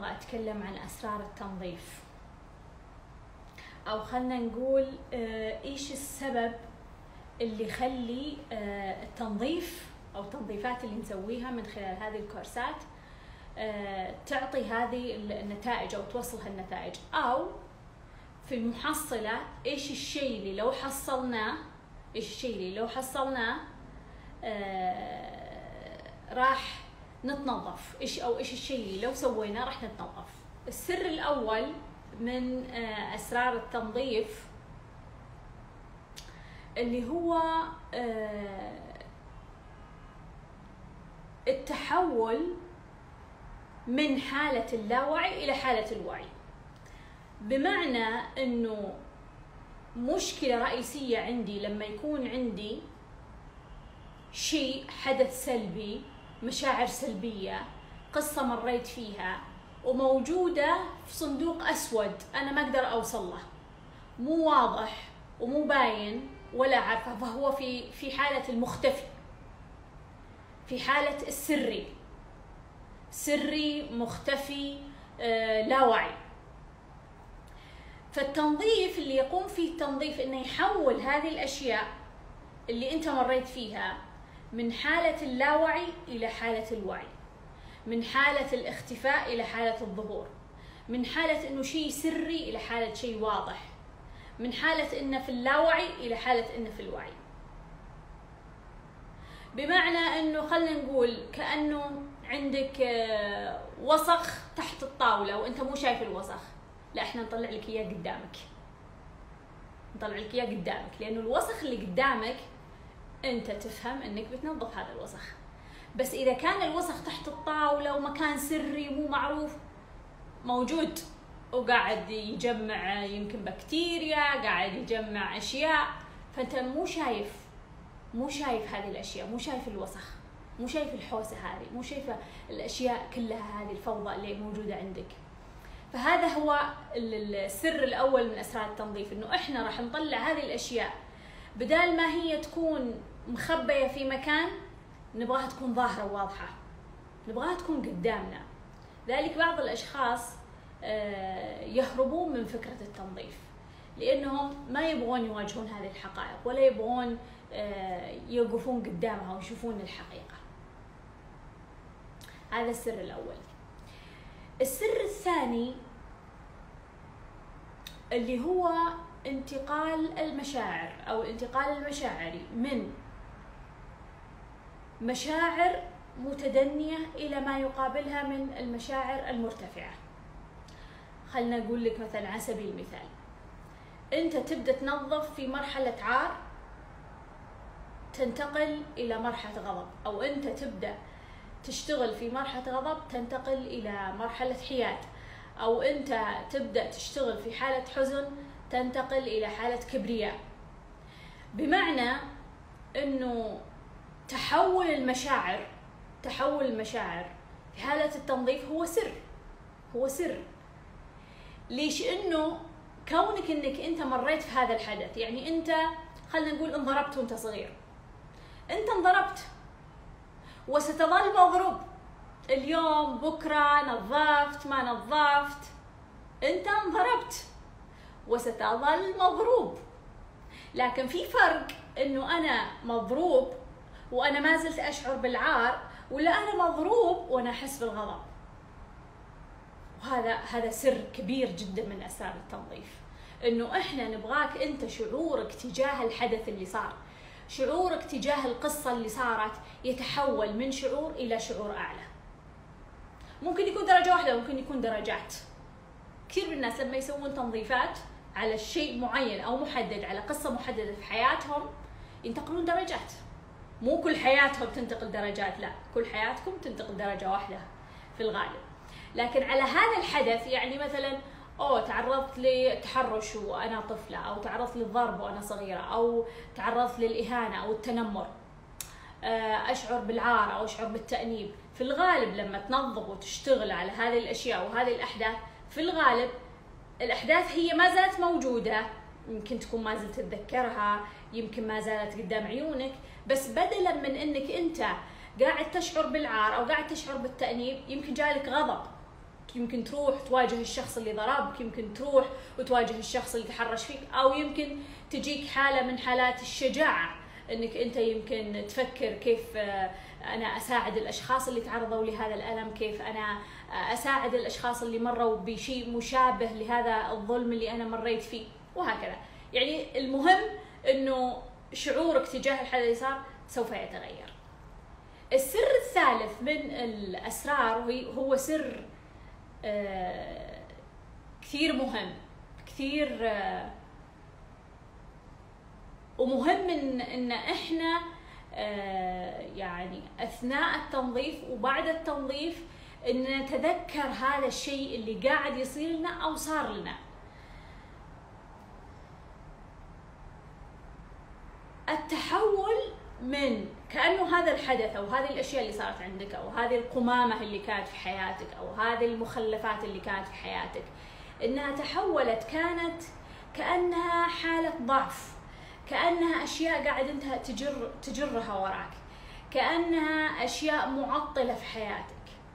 أبغى أتكلم عن أسرار التنظيف، أو خلنا نقول إيش السبب اللي يخلي التنظيف أو التنظيفات اللي نسويها من خلال هذه الكورسات تعطي هذه النتائج أو توصل هالنتائج، أو في المحصلة إيش الشيء اللي لو حصلناه راح نتنظف، إيش الشيء اللي لو سويناه راح نتنظف. السر الأول من أسرار التنظيف اللي هو التحول من حالة اللاوعي إلى حالة الوعي. بمعنى أنه مشكلة رئيسية عندي لما يكون عندي شيء، حدث سلبي، مشاعر سلبية، قصة مريت فيها وموجودة في صندوق أسود أنا ما أقدر أوصل له، مو واضح ومو باين ولا عارفة، فهو في حالة المختفي، في حالة سري مختفي لا وعي. فالتنظيف اللي يقوم فيه التنظيف إنه يحول هذه الأشياء اللي أنت مريت فيها من حالة اللاوعي إلى حالة الوعي، من حالة الاختفاء إلى حالة الظهور، من حالة إنه شيء سري إلى حالة شيء واضح، من حالة إنه في اللاوعي إلى حالة إنه في الوعي. بمعنى إنه خلنا نقول كأنه عندك وسخ تحت الطاولة وأنت مو شايف الوسخ، لا إحنا نطلع لك إياه قدامك، لأنه الوسخ اللي قدامك أنت تفهم إنك بتنظف هذا الوسخ. بس إذا كان الوسخ تحت الطاولة ومكان سري مو معروف موجود وقاعد يجمع يمكن بكتيريا، قاعد يجمع أشياء، فأنت مو شايف هذه الأشياء، مو شايف الوسخ، مو شايف الحوسة هذه، مو شايفة الأشياء كلها هذه الفوضى اللي موجودة عندك. فهذا هو السر الأول من أسرار التنظيف، إنه إحنا راح نطلع هذه الأشياء بدال ما هي تكون مخبية في مكان، نبغاها تكون ظاهرة وواضحة، نبغاها تكون قدامنا. ذلك بعض الأشخاص يهربون من فكرة التنظيف لأنهم ما يبغون يواجهون هذه الحقائق، ولا يبغون يوقفون قدامها ويشوفون الحقيقة. هذا السر الأول. السر الثاني اللي هو انتقال المشاعر أو الانتقال المشاعري من مشاعر متدنية إلى ما يقابلها من المشاعر المرتفعة. خلنا نقول لك مثلا على سبيل المثال، أنت تبدأ تنظف في مرحلة عار تنتقل إلى مرحلة غضب، أو أنت تبدأ تشتغل في مرحلة غضب تنتقل إلى مرحلة حياد، أو أنت تبدأ تشتغل في حالة حزن تنتقل إلى حالة كبرياء. بمعنى أنه تحول المشاعر في حالة التنظيف هو سر. ليش؟ إنه كونك إنك أنت مريت في هذا الحدث، يعني أنت خلنا نقول انضربت وأنت صغير، أنت انضربت وستظل مضروب اليوم بكرة، نظفت ما نظفت، أنت انضربت وستظل مضروب. لكن في فرق إنه أنا مضروب وأنا ما زلت أشعر بالعار، ولا أنا مضروب وأنا أحس بالغضب. وهذا سر كبير جدا من أسرار التنظيف، إنه إحنا نبغاك أنت شعورك تجاه الحدث اللي صار، شعورك تجاه القصة اللي صارت يتحول من شعور إلى شعور أعلى. ممكن يكون درجة واحدة، ممكن يكون درجات. كثير من الناس لما يسوون تنظيفات على شيء معين أو محدد، على قصة محددة في حياتهم، ينتقلون درجات. مو كل حياتهم تنتقل درجات، لا، كل حياتكم تنتقل درجة واحدة في الغالب. لكن على هذا الحدث، يعني مثلا تعرضت لتحرش وأنا طفلة، أو تعرضت للضرب وأنا صغيرة، أو تعرضت للإهانة أو التنمر، أشعر بالعار أو أشعر بالتأنيب. في الغالب لما تنظف وتشتغل على هذه الأشياء وهذه الأحداث، في الغالب الأحداث هي ما زالت موجودة، يمكن تكون ما زلت تتذكرها، يمكن ما زالت قدام عيونك، بس بدلا من أنك أنت قاعد تشعر بالعار أو قاعد تشعر بالتأنيب، يمكن جالك غضب، يمكن تروح تواجه الشخص اللي ضربك، يمكن تروح وتواجه الشخص اللي تحرش فيك، او يمكن تجيك حالة من حالات الشجاعة انك انت يمكن تفكر كيف انا اساعد الاشخاص اللي تعرضوا لهذا الالم، كيف انا اساعد الاشخاص اللي مروا بشيء مشابه لهذا الظلم اللي انا مريت فيه، وهكذا. يعني المهم انه شعورك تجاه الحدث اللي صار سوف يتغير. السر الثالث من الاسرار هو سر كثير مهم، كثير ومهم ان احنا يعني اثناء التنظيف وبعد التنظيف ان نتذكر هذا الشيء اللي قاعد يصير لنا او صار لنا. التحول من كأنه هذا الحدث أو هذه الأشياء اللي صارت عندك أو هذه القمامة اللي كانت في حياتك أو هذه المخلفات اللي كانت في حياتك، إنها تحولت، كانت كأنها حالة ضعف، كأنها أشياء قاعد أنت تجرها وراك، كأنها أشياء معطلة في حياتك.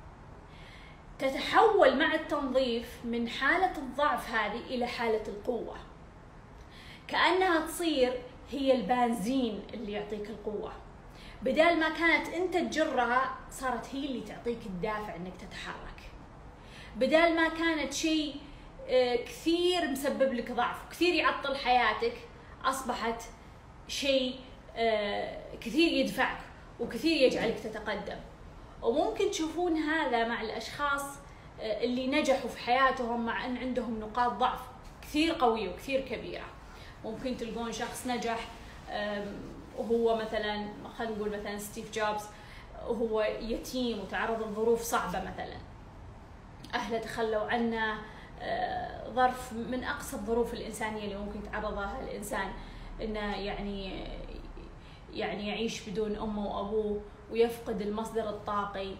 تتحول مع التنظيف من حالة الضعف هذه إلى حالة القوة، كأنها تصير هي البنزين اللي يعطيك القوة. بدال ما كانت أنت تجرها صارت هي اللي تعطيك الدافع أنك تتحرك. بدال ما كانت شيء كثير مسبب لك ضعف، كثير يعطل حياتك، أصبحت شيء كثير يدفعك وكثير يجعلك تتقدم. وممكن تشوفون هذا مع الأشخاص اللي نجحوا في حياتهم مع أن عندهم نقاط ضعف كثير قوية وكثير كبيرة. ممكن تلقون شخص نجح وهو مثلا، خلينا نقول مثلا ستيف جوبز، وهو يتيم وتعرض لظروف صعبة، مثلا أهله تخلوا عنه، ظرف من أقصى الظروف الإنسانية اللي ممكن يتعرضها الإنسان، إنه يعني يعيش بدون أمه وأبوه ويفقد المصدر الطاقي.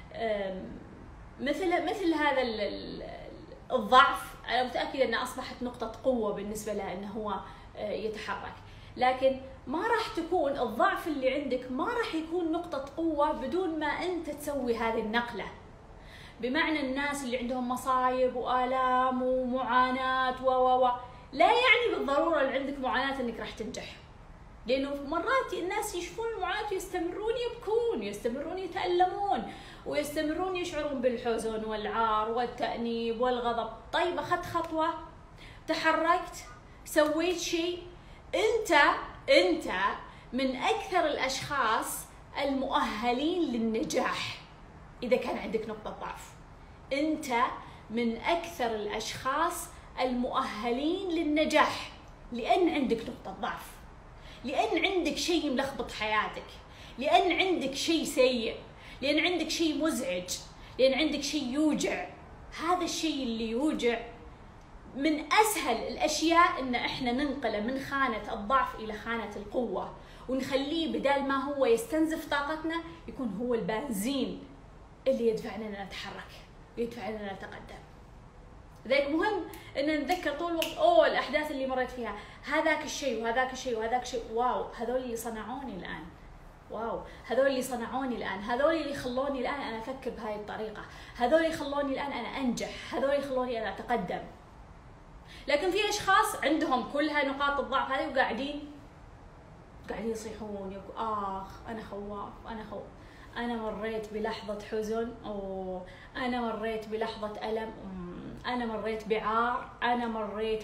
مثل هذا الضعف أنا متأكدة أنها أصبحت نقطة قوة بالنسبة له أنه هو يتحرك، لكن ما راح تكون الضعف اللي عندك ما راح يكون نقطة قوة بدون ما أنت تسوي هذه النقلة. بمعنى الناس اللي عندهم مصايب وآلام ومعاناة لا يعني بالضرورة اللي عندك معاناة أنك راح تنجح، لأنه مرات الناس يشوفون المعاناة ويستمرون يبكون، يستمرون يتألمون، ويستمرون يشعرون بالحزن والعار والتأنيب والغضب. طيب أخذت خطوة، تحركت، سويت شيء، أنت من أكثر الأشخاص المؤهلين للنجاح. إذا كان عندك نقطة ضعف، أنت من أكثر الأشخاص المؤهلين للنجاح، لأن عندك نقطة ضعف، لأن عندك شيء ملخبط حياتك، لأن عندك شيء سيء، لأن عندك شيء مزعج، لأن عندك شيء يوجع. هذا الشيء اللي يوجع من أسهل الأشياء إن إحنا ننقله من خانة الضعف إلى خانة القوة، ونخليه بدال ما هو يستنزف طاقتنا يكون هو البنزين اللي يدفعنا نتحرك ويدفعنا نتقدم. ذلك مهم إن نتذكر طول الوقت الأحداث اللي مريت فيها، هذاك الشيء وهذاك الشيء وهذاك الشيء، واو هذول اللي صنعوني الآن، واو هذول اللي صنعوني الآن، هذول اللي خلوني الآن أنا أفكر بهاي الطريقة، هذول اللي خلوني الآن أنا أنجح، هذول اللي خلوني أنا أتقدم. لكن في أشخاص عندهم كل هاي نقاط الضعف هذه وقاعدين يصيحون، يقول أنا خواف، أنا مريت بلحظة حزن، أنا مريت بلحظة ألم، أنا مريت بعار، أنا مريت.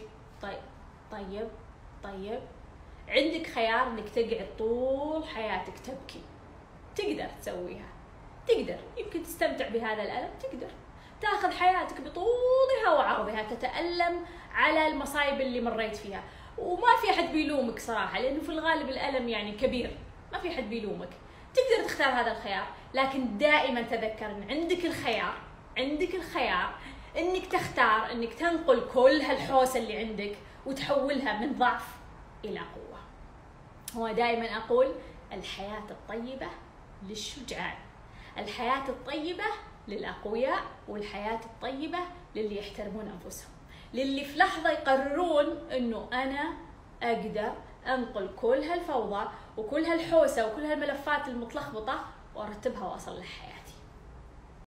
طيب عندك خيار إنك تقعد طول حياتك تبكي، تقدر تسويها، تقدر يمكن تستمتع بهذا الألم، تقدر تاخذ حياتك بطولها وعرضها، تتألم على المصايب اللي مريت فيها، وما في أحد بيلومك صراحة، لأنه في الغالب الألم يعني كبير، ما في أحد بيلومك، تقدر تختار هذا الخيار. لكن دائما تذكر إن عندك الخيار إنك تختار إنك تنقل كل هالحوسة اللي عندك وتحولها من ضعف إلى قوة. هو دائما أقول الحياة الطيبة للشجعان، الحياة الطيبة للأقوياء، والحياة الطيبة للي يحترمون أنفسهم، للي في لحظة يقررون إنه أنا أقدر أنقل كل هالفوضى وكل هالحوسة وكل هالملفات المتلخبطة وأرتبها وأصلح حياتي.